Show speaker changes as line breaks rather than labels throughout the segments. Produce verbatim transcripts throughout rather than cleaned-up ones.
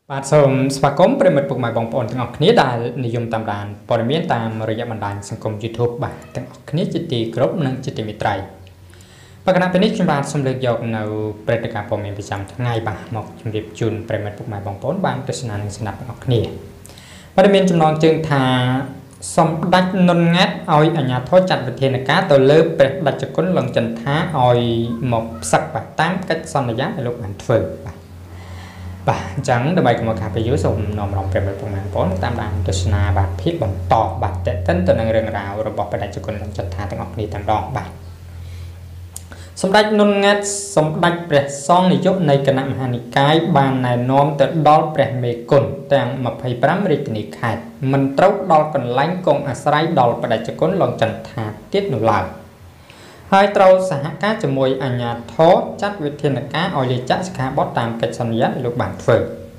បាទសូមស្វាគមន៍ប្រិមិត្តពុកម៉ែបងប្អូនទាំងអស់គ្នាដែលនិយមតាមដានព័ត៌មានតាមរយៈបណ្ដាញសង្គម YouTube បាទទាំងអស់គ្នាជាទីគោរពនិងជាទីមេត្រីបកណពេលនេះខ្ញុំបាទសូមលើកយកនៅព្រឹត្តិការណ៍ព័ត៌មានប្រចាំថ្ងៃបាទមកជម្រាបជូនប្រិមិត្តពុកម៉ែបងប្អូនបានទស្សនានិងស្ដាប់ទាំងអស់គ្នាព័ត៌មានចំណងជើងថាសម្ដេចនុនង៉ាត់ឲ្យអាជ្ញាធរចាត់វិធានការទៅលើព្រះតេជគុណលង្ចន្ទាឲ្យមកផ្សឹកបាទតាមកិច្ចសន្យាដែលលោកបានធ្វើបាទបាទអញ្ចឹងដើម្បីកុំឲ្យខាតពេលយូរសូមនាំរំប្រិយមិត្តពុកម៉ែបងប្អូនតាមដានទស្សនាបាទភាពបន្តបាទតេតិនទៅនឹងរឿងរ៉ាវរបស់ព្រះតេជគុណលង្ចន្ទាទាំងអស់គ្នាទាំងដងបាទសម្ដេចនុនង៉ាត់សម្ដេចព្រះសង្ឃនាយកនៃគណៈមហានិកាយបានណែនាំទៅដល់ព្រះមេគុណទាំងម្ភៃប្រាំរាជធានីខេត្តមិនត្រូវដល់កន្លែងគង់អាស្រ័យដល់ព្រះតេជគុណលង្ចន្ទាទៀតនោះឡើយហើយត្រូវសហការជាមួយអាជ្ញាធរចាត់វិធានការឲ្យលាចាកសិក្ខាបទតាមកិច្ចសន្យាដែលលោកបានធ្វើ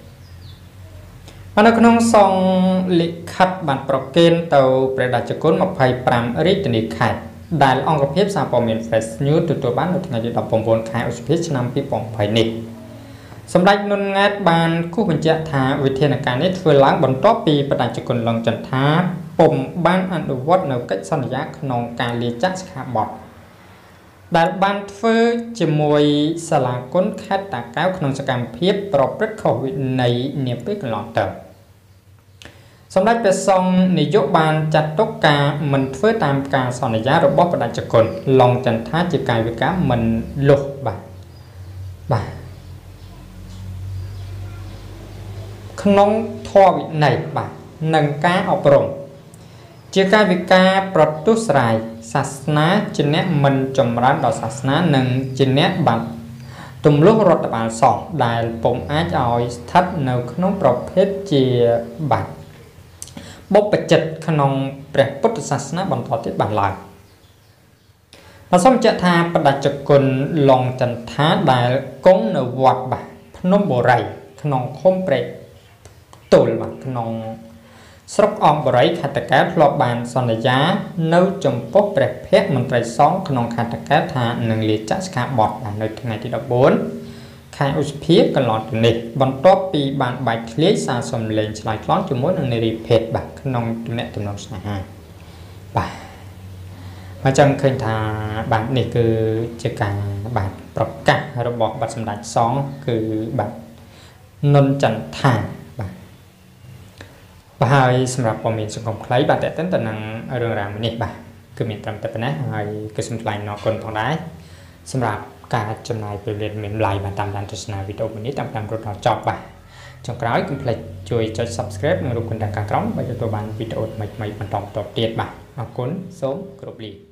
នៅក្នុងសង្ឃលិខិតបានប្រកេនទៅព្រះតេជគុណម្ភៃប្រាំរាជធានីខេត្តដែលអង្គភាពសារព័ត៌មាន Fresh News ទទួលបាននៅថ្ងៃទីដប់ប្រាំ៩ខែឧសភាឆ្នាំពីរពាន់ยี่สิบនេះសម្ដេចនុនង៉ាត់បានគូសបញ្ជាក់ថាវិធានការនេះធ្វើឡើងបន្ទាប់ពីព្រះតេជគុណលង្ចន្ទាពុំបានអនុវត្តនៅកិច្ចសន្យាក្នុងការលាចាកសិក្ខាបទដែលបានធ្វើជាមួយសាលាគុណខេត្តតាកែវក្នុងសកម្មភាពប្រព្រឹត្តខុសវិន័យនាពេលកន្លងទៅសម្ដេចព្រះសង្ឃនាយកបានចាត់ទុកការមិនធ្វើតាមការសន្យារបស់ព្រះតេជគុណលង្ចន្ទាជាកាយវិការមិនលុះបាទបាទក្នុងធម៌វិន័យបាទនិងការអប់រំជាកាយវិការប្រទុស្រាយសាសនាជាអ្នកមិនចម្រើនដល់សាសនានិងជាអ្នកបាត់ទម្លុះរដ្ឋបាលសង្ឃដែលពុំអាចឲ្យស្ថិតនៅក្នុងប្រភេទជាបាត់បុព្វជិតក្នុងព្រះពុទ្ធសាសនាបន្តទៀតបានឡើយបើសូមបញ្ជាក់ថាព្រះតេជគុណលង្ចន្ទាដែលគង់នៅវត្តបាទភ្នំបូរីក្នុងឃុំព្រែកទល់បាទក្នុងស្រុកអង្គបូរីខេត្តតាកែវធ្លាប់បានសន្យានៅចំពោះព្រះភ័ក្ត្រមន្ត្រីសង្ឃក្នុងខេត្តតាកែវថានឹងលាចាកសិក្ខាបទនៅថ្ងៃទីដប់បួនខែឧសភាកន្លងទៅនេះបន្ទាប់ពីបានបែកធ្លាយសារសំឡេងឆ្លើយឆ្លងជាមួយនឹងនារីភេទបាទក្នុងទំនាក់ទំនងស្នេហាបាទមកចឹងឃើញថាបាទនេះគឺជាការបាទប្រកាសរបស់បាទសម្ដេចសង្ឃគឺបាទនុនចន្ទាបាទបាទហើយសម្រាប់ព័ត៌មានសង្គមខ្លីបាទតើតើទៅនឹងរឿងរ៉ាវនេះបាទគឺមានត្រឹមតែប៉ុណ្ណេះហើយគឺសូមថ្លែងអរគុណផងដែរសម្រាប់ការចំណាយពេលវេលាមានម្លាយបាទតាមដានទស្សនាវីដេអូនេះតាមតាមរត់ដល់ចប់បាទចុងក្រោយកុំភ្លេចជួយចុច Subscribe និងរូបកណ្ដឹងខាងក្រោមដើម្បីទទួលបានវីដេអូថ្មីៗបន្តបន្តទៀតបាទអរគុណសូមគោរពលា